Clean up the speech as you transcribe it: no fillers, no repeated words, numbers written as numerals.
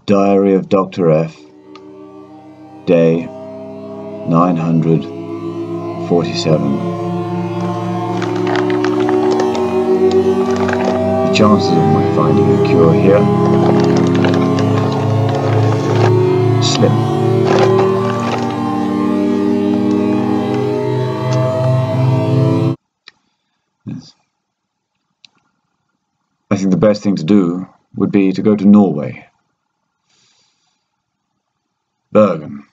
Diary of Dr. F, day 947. The chances of my finding a cure here, slim. Yes. I think the best thing to do would be to go to Norway. Bergen.